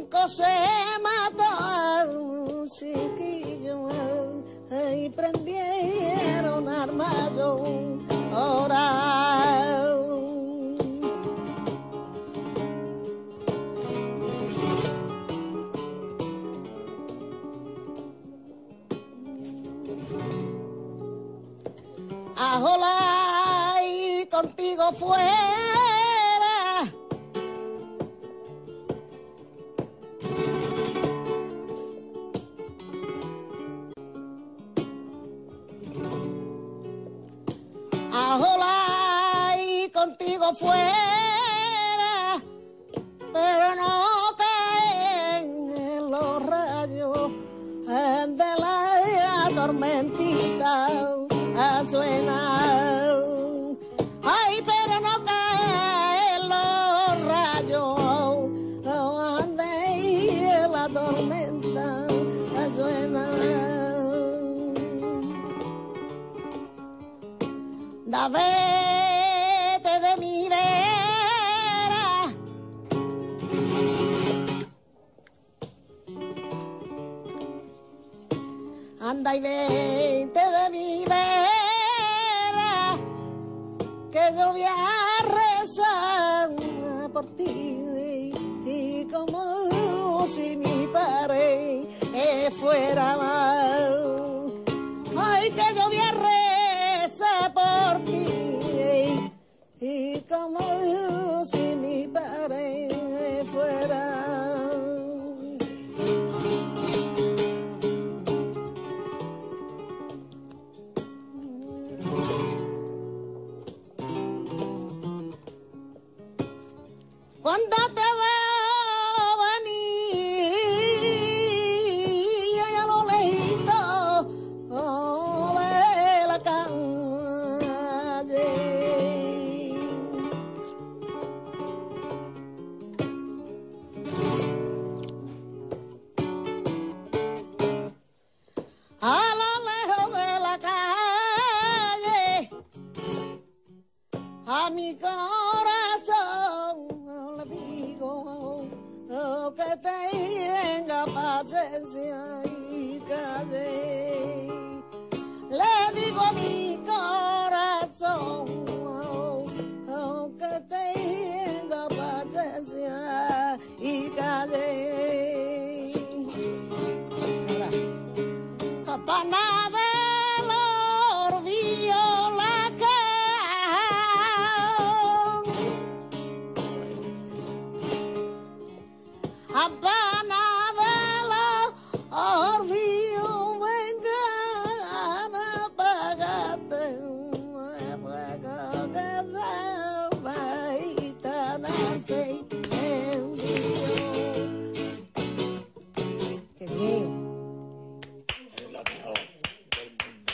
5 se mató un chiquillo y prendieron armayo ahora. Ajola y contigo fuera. Ajola y contigo fuera, pero no caen en los rayos de la tormentita. Suena, ay, pero no caen los rayos de la tormenta. Suena, da vete de mi vera, anda y vete de mi vera, que yo voy a rezar por ti y como si mi padre fuera mal. Ay, que yo voy a rezar por ti y como si mi padre fuera. Cuando te veo venir a lo lejito de la calle, a lo lejos de la calle, a mi corazón que tenga paciencia y calle. Le digo a mi corazón que tenga paciencia y calle. Ahora, campana del orvillo la campana de los orvillos vengan a apagarte fuego que daba y tan encendido. ¡Qué bien! Eres la mejor del mundo.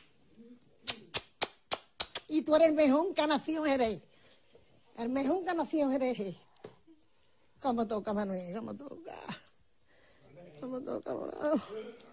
Y tú eres el mejor que nació en Jerez. El mejor que nació en Jerez. ¿Cómo toca, Manuel? ¿Cómo toca? ¿Cómo toca, morado?